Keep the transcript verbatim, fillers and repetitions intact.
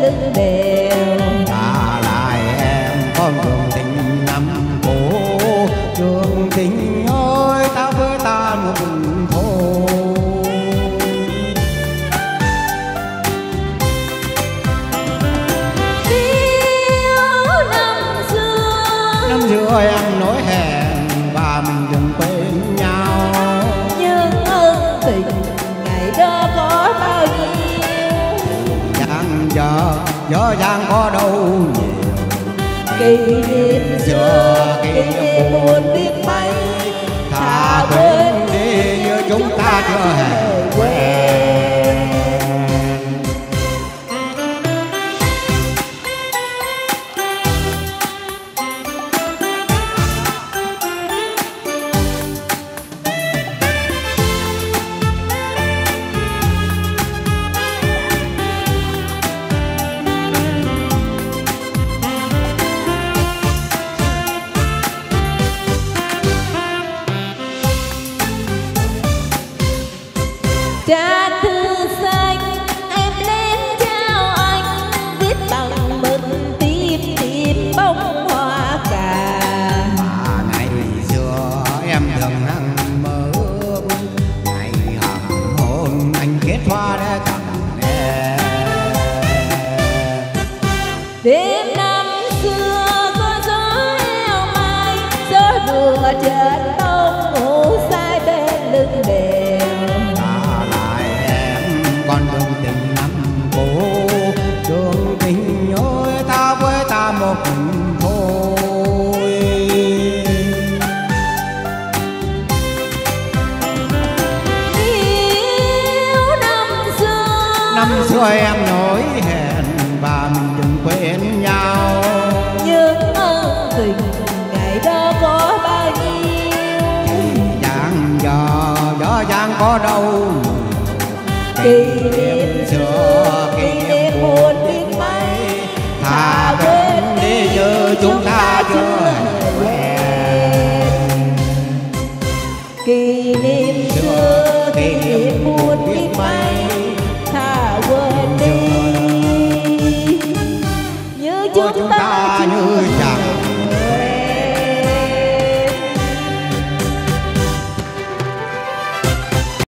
lưng đèo. Trả lại em con đường tình năm cũ, đường tình ơi ta với ta một thôi. Yêu năm xưa, Năm xưa em nói hẹn và mình đừng quên nhau, nhưng ân tình ngày đó có bao nhiêu. chẳng giờ dở dang có đâu nhiều. Kỷ niệm xưa, kỷ niệm buồn biết mấy, thà quên đi như chúng ta chưa hề quen. Cha thư xanh em đến trao anh, viết bằng mực tim tim bông hoa cà. Mà ngày xưa em thường hằng mơ, ngày hằng hôn anh kết hoa đã cầm em. Đêm năm xưa có gió eo mai, gió vừa trên đông ngủ sai bên lưng đèo. Trả lại em con đường tình năm cũ, đường tình ơi ta với ta một thôi. Yêu năm xưa, Năm xưa em nói hẹn và mình đừng quên nhau, nhưng ân tình ngày đó có bao nhiêu. chẳng giờ dở dang có đâu. Kỷ niệm xưa, kỷ niệm buồn biết mấy, Thà quên đi như chúng ta chưa